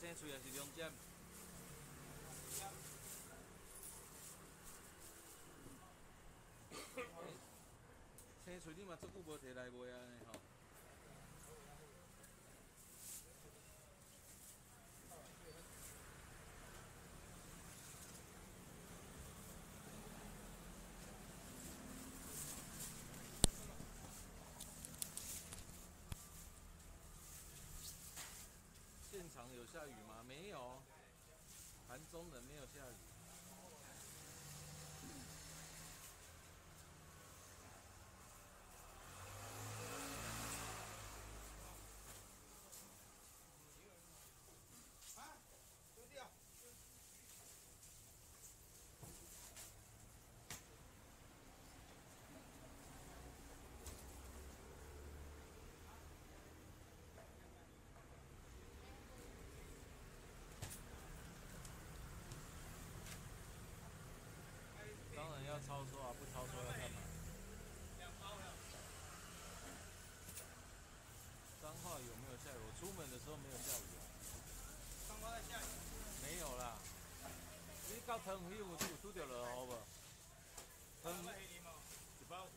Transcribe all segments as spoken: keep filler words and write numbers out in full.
生喙还是龙尖？生喙你嘛足久无摕来卖啊呢吼。现场有下雨吗？没有，盘中的没有下雨。当然要超收啊，不超收要干嘛？彰化有没有下雨？我出门的时候没有下雨啊。 彰化在下雨？ 没有啦。你到塘鱼有有拄着落雨无？塘一包。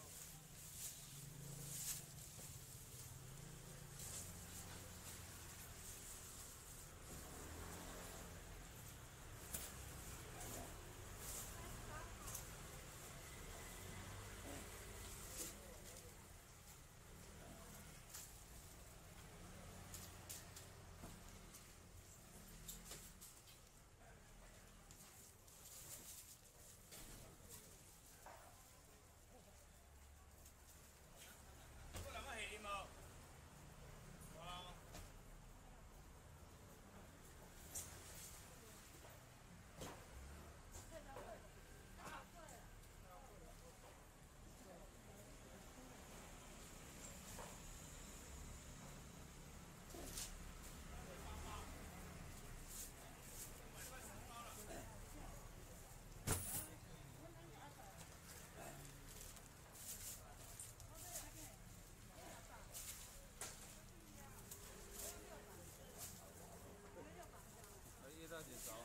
叶大姐早。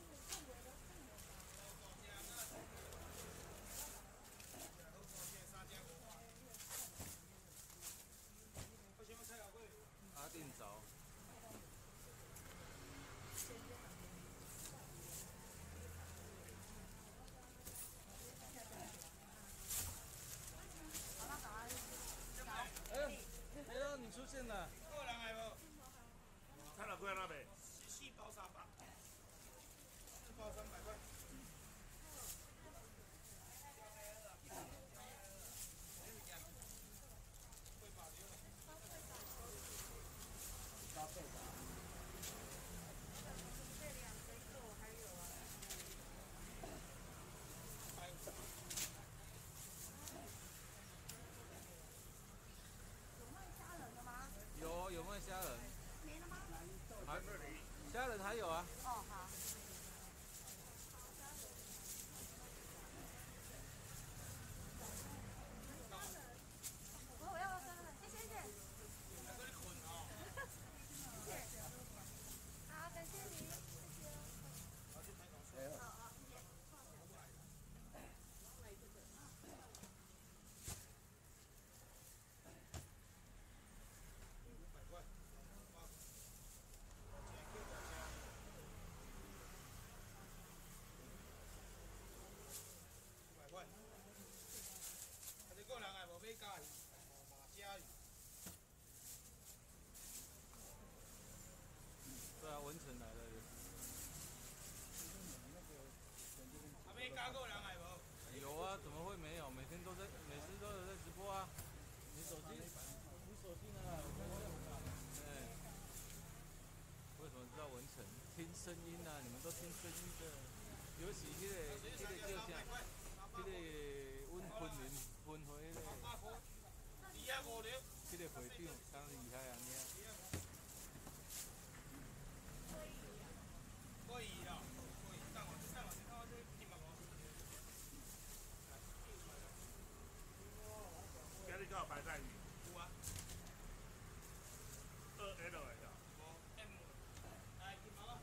阿定早。哎，哎呦，你出现了。 够人来无？ 看了贵那边。 四包三百，四包三百块。 消费的。 这两个一个我还有啊。有卖虾仁的吗？ 有有卖虾仁。 没了吗？ 还虾仁还有啊。 哦，好。我要虾仁，谢谢谢谢。谢谢。好，感谢你，谢谢。好好，谢谢。 块，啊！你个人也无买假鱼，马家鱼。 对啊，文成来了也是。 啊，买假个人也无。 有啊，怎么会没有？每天都在，每次都有在直播啊。你手机，你手机呢？我看一下。哎，为什么知道文成？听声音啊，你们都听声音的。尤其迄个，迄个叫啥？迄个阮昆明分会迄个，迄个会长，刚厉害啊！你啊。 可以啦，可以。等我，等我，等我这听嘛无。 今日有白带鱼。 有啊。 二 L 的。 无 M，来听嘛。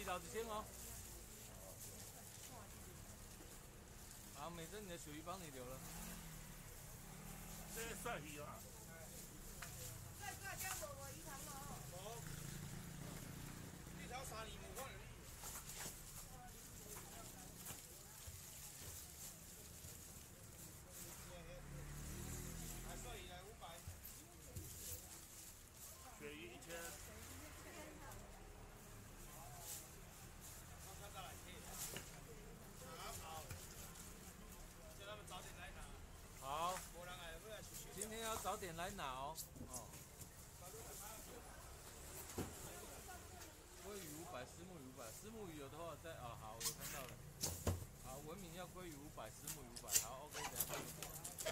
鱼捞一千哦。好，美珍，你的鳕鱼帮你留了。 这个蒜鱼啊， 再再加我我鱼塘哦。 无，你头三年无看到你。还算伊来五百。 鳕鱼一千， 我看到来去。好好，叫他们早点来拿。 好， 无人来，不来收收。 今天要早点来拿哦。哦。鲑鱼五百，虱目鱼五百，虱目鱼有的话在啊，好，我看到了。好，文明要鲑鱼五百，虱目鱼五百，好 ，OK，等下帮你点。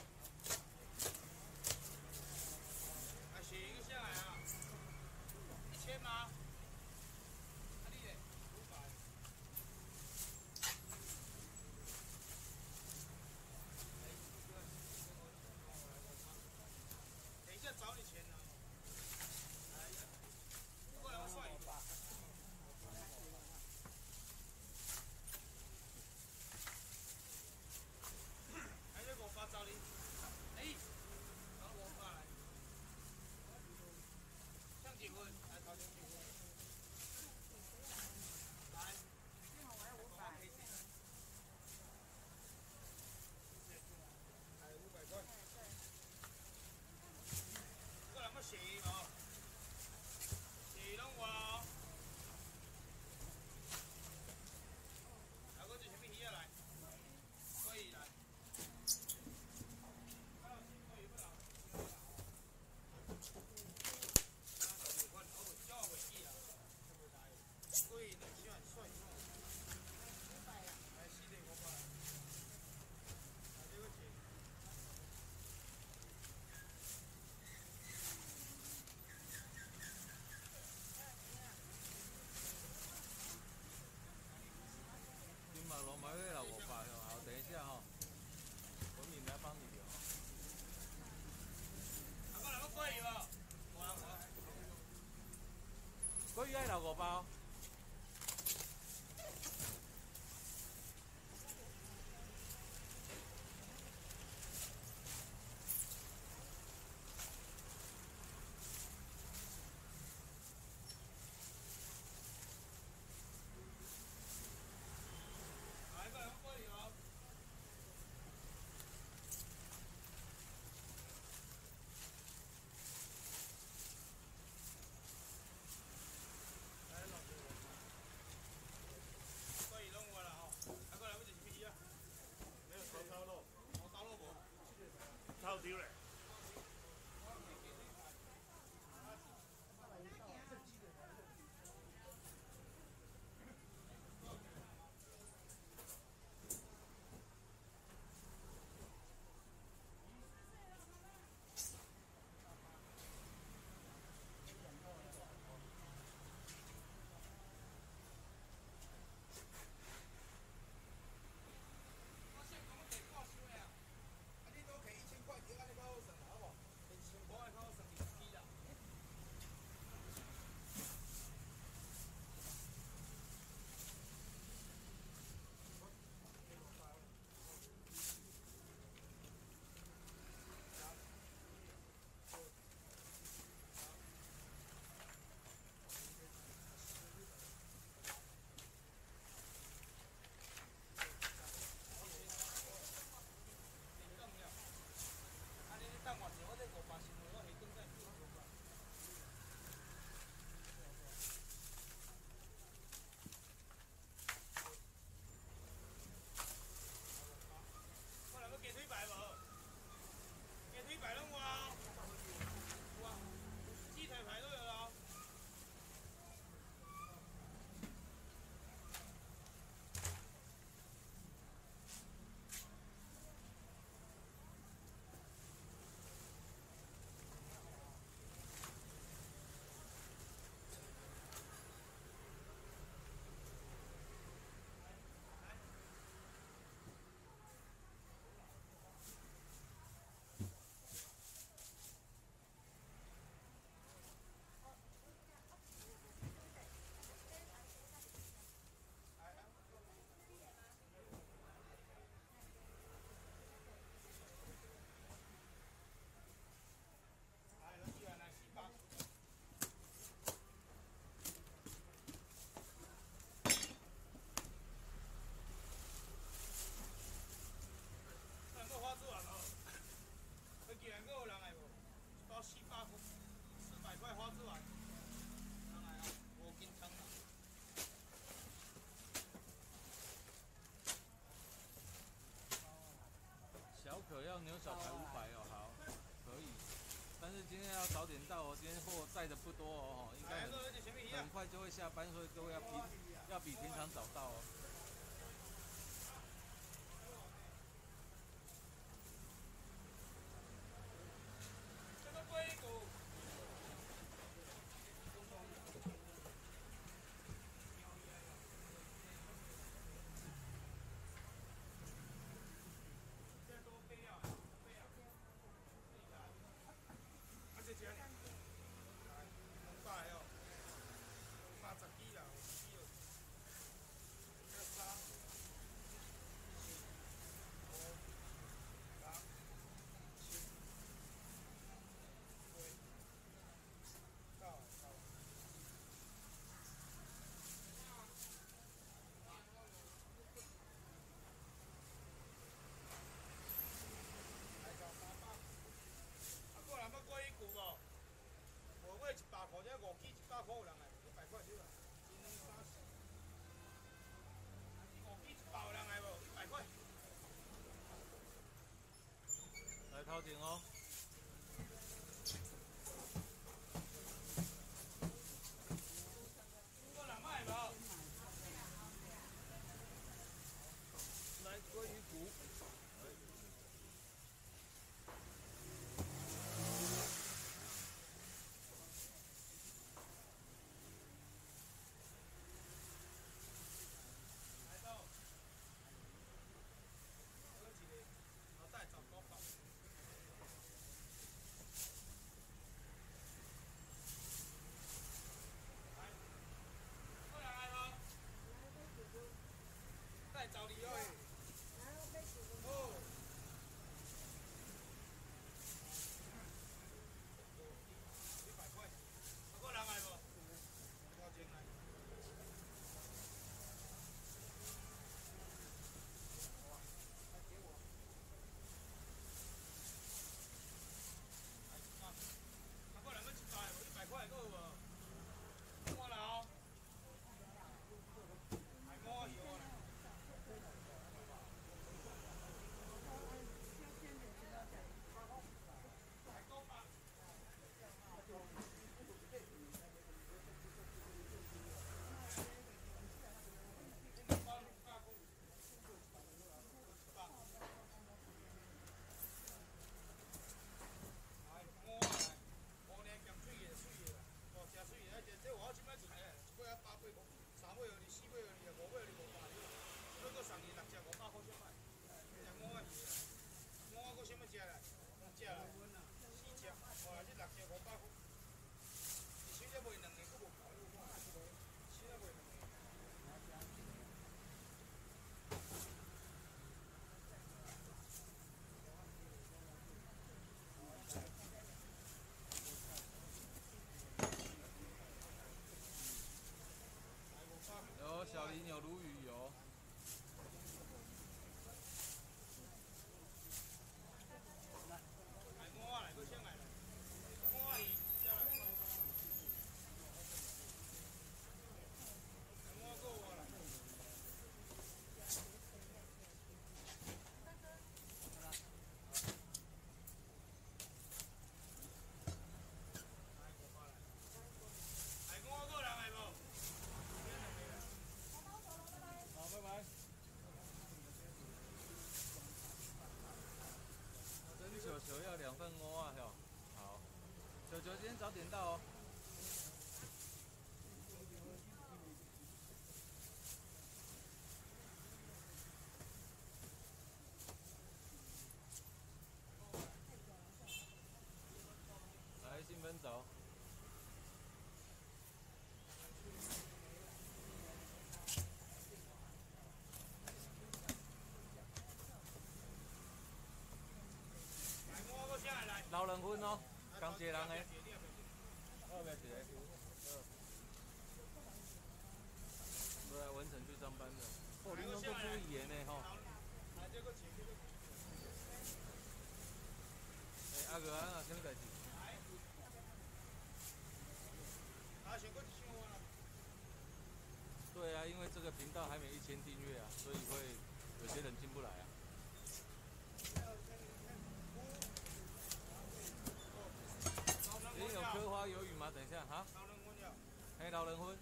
啊，写一个下来啊，一千吗？啊，你嘞？五百。等一下找你钱呢。来一个，过来我算一个。还是我发找你。哎，找我发来。想结婚，来讨钱结婚。来，幸好我还五百。还有五百块。过来我写一毛。写拢我哦。还有这什么鱼啊来？可以来。 金马龙买回来我发哟，好，等一下哈、哦，文明来帮你留。 阿哥，那个贵无？我我。 鲑鱼爱留五包。 来个两贵无？来老哥。 牛小排五百哦，好，可以。但是今天要早点到哦，今天货载的不多哦，应该很很快就会下班，所以各位要比要比平常早到哦。 这个龟骨。这只呢？五百哦，八十几啦，有几哦？这三、四、五、六、七、八、九、十。啊，个人要过一句无？五尾一百块，这五支一百块有人来，一百块对吧？一两三四，五支一百有人来无？一百块。 来掏钱哦。 个人买无？ 来鲑鱼骨。 再找你哦。哦。一百块，有个人来无？多少钱来？啊，个人要一百无？一百块够无？摸了哦。还摸有啊？三尾二四尾二五尾二五百，你搁送伊六只五百块钱买，只五啊鱼啊，五啊搁啥物只来？只来四只，哇！这六只五百块，一手才卖两个，搁无够，一手才卖两个。 有小林有鲈鱼有。 来五啊来，搁啥来？五啊鱼，只来。五啊搁有啊来。来五啊个人来无？ 好，拜拜。跟球球要两份锅啊，哟。好，球球今天早点到哦。来，兴奋走。老人份哦，刚一个人的。后面一个。都来文城去上班的。哦，恁拢都注意的呢吼。哎，阿哥啊，什么代志？对啊，因为这个频道还没一千订阅啊，所以会有些人进不来啊。 要鱿鱼吗？等一下，哈。 老人婚了。 嘿，老人婚。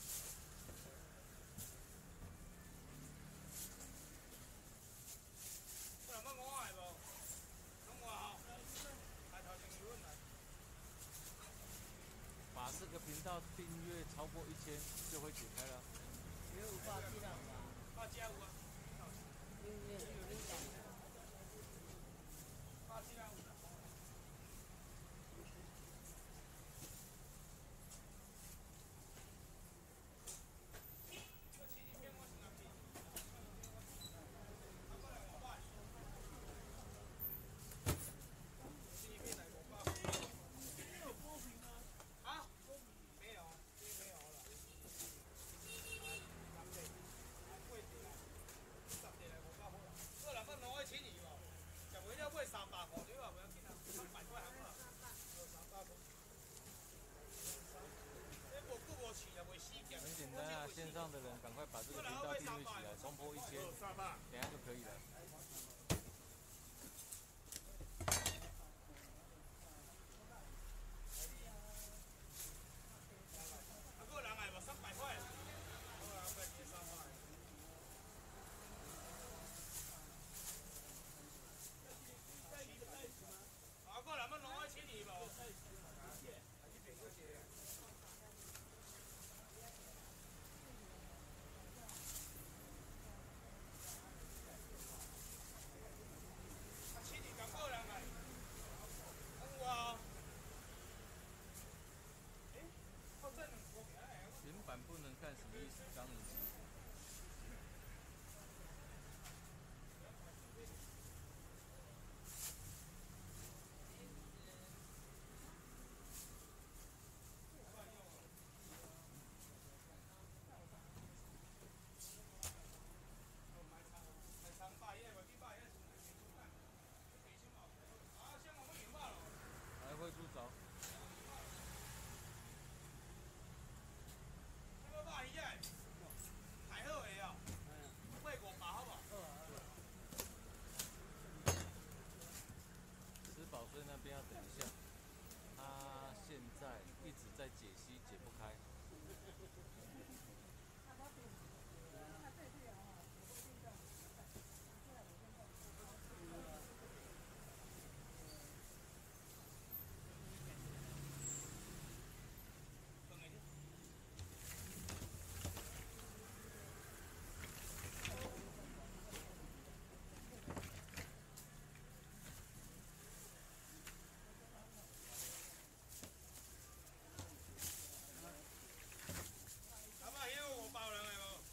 有人要五个无？拢外号。来头前有问来。 把这个频道订阅超过一千就会解开了。 也有挂机了吧？ 挂机有啊。 有有有人讲的。 挂机有啦。 很简单啊，线上的人赶快把这个频道订阅起来，冲破一千，等下就可以了。 个人来无三百块。好啊，不要三百。啊，个人要两百千二无？ 原版不能看什么意思？张影熙。还会出招。 太好个哦，买五百好无？ 吃饱睡那边要等一下，他现在一直在解析，解不开。 阿爸，迄个五包人个无？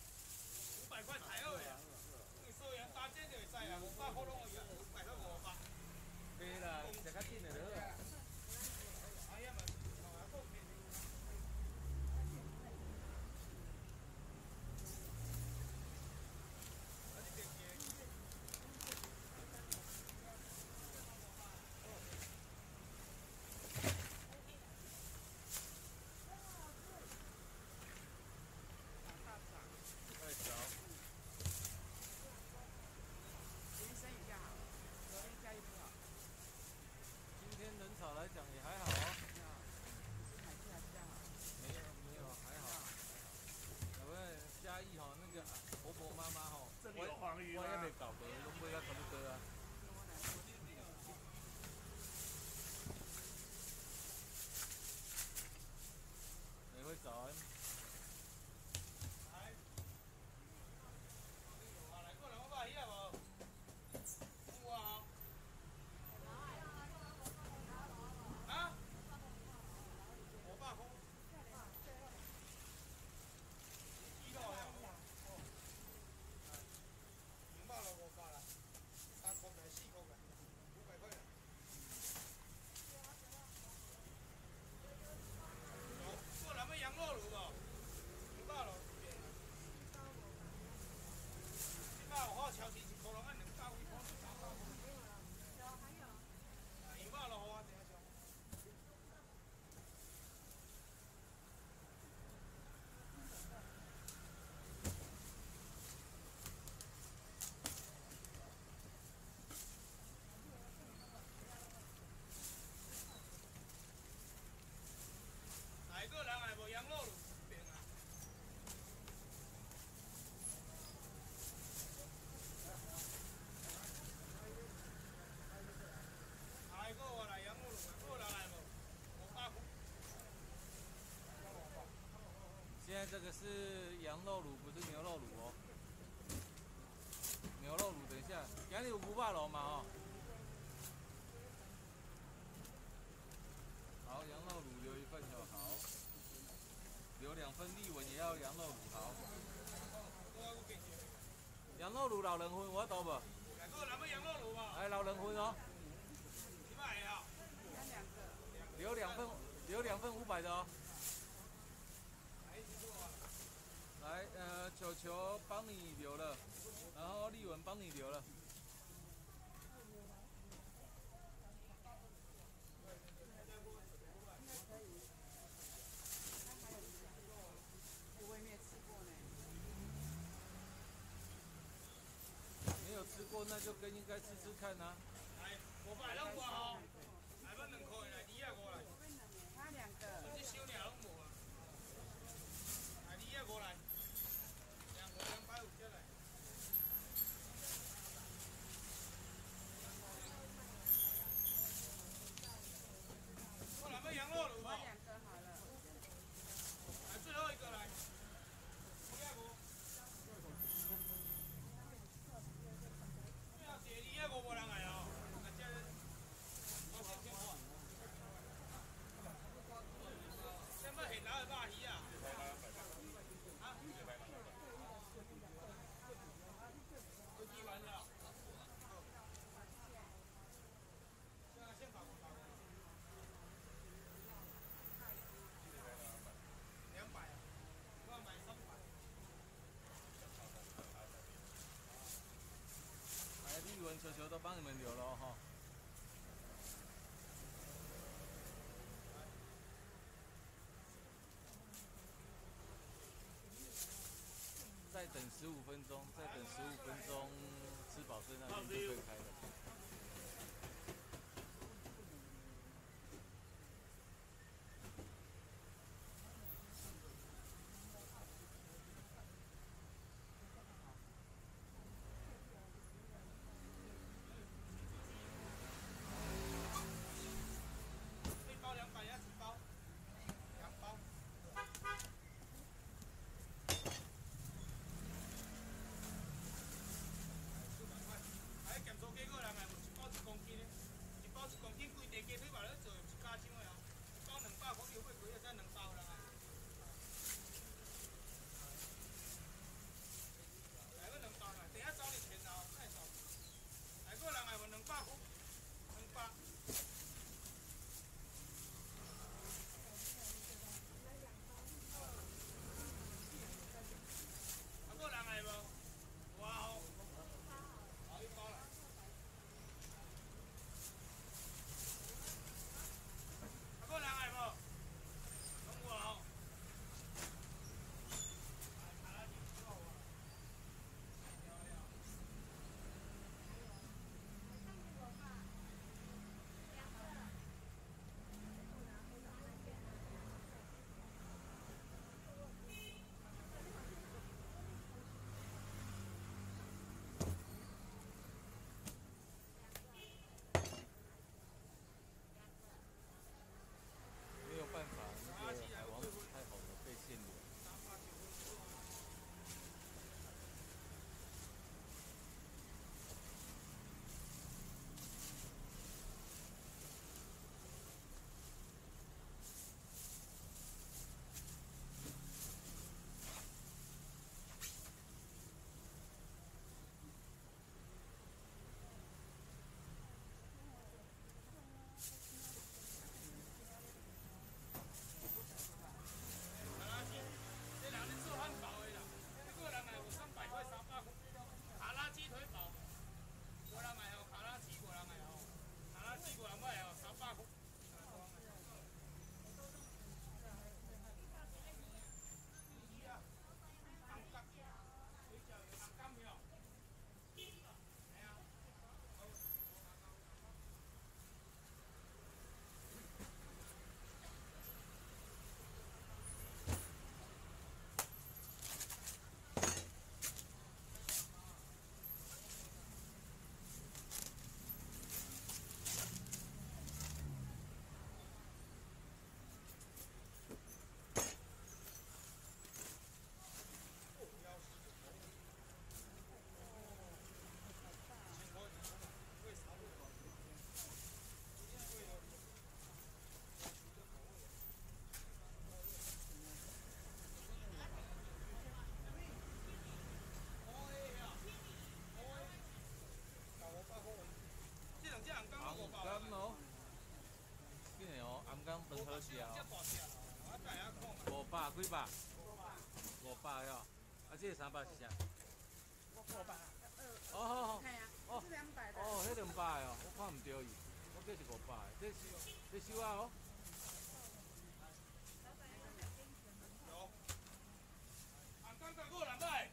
这个是羊肉卤，不是牛肉卤哦。牛肉卤，等一下，今日有牛肉卤嘛哦。好，羊肉卤留一份就好。留两份立文也要羊肉卤，好。羊肉卤老人份我倒无。 来个咱们羊肉卤吧。 来老人份哦。 几百呀？ 留两份，留两份五百的哦。来，呃，球球帮你留了，然后立文帮你留了。 我也没有吃过呢。 没有吃过，那就更应该吃吃看啊。 来，五百两块哦，来要两块来，二啊五来。 他两个。 你收俩拢无啊？来，二啊五来，两个两百五再来。我咱们羊肉卤吧。 两个好了。 来，最后一个来。二啊五。对啊，姐，二啊五无人来哦。来，这我先先看。先买现捞的肉鱼啊。啊？都记完了。现在先把我打过。两百啊，我要买三百。 来，立文、球球都帮你们留了哈。再等十五分钟，再等十五分钟，吃饱睡那边就可以开了。 一包两百，要几包？两包。四百块。还咸酥鸡个人来无？一包一公斤的，一包一公斤规地鸡腿肉咧做，一家箱的哦。一包两百，我又买几个才两包人啊？来个两包来，等下找你钱哦，太少。来个人来无？两百块，两百。还个人来无？哇哦！好，一包来。 饭好食哦。 这大只啦，我带下看嘛。 五百几百？五百哟。啊，这个三百是啥？ 五百。 哦好好。 系啊， 哦是两百的。 哦，迄两百哦，我看唔对伊，我这是五百的，这这手啊哦。 有。红干干过两百。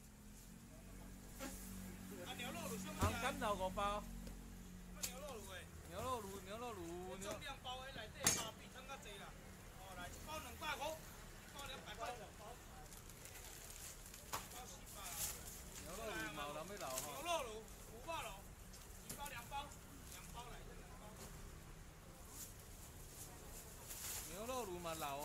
啊，牛肉卤什么？ 红干头五包。 什么牛肉卤诶？ 牛肉卤，牛肉卤，牛。 重量包诶，内底包比汤较济啦。哦，来一包两百块，一包两百块。包四百。 牛肉卤嘛有人要留吼。 牛肉卤五百卤，一包两包，两包来，这两包。 牛肉卤嘛留。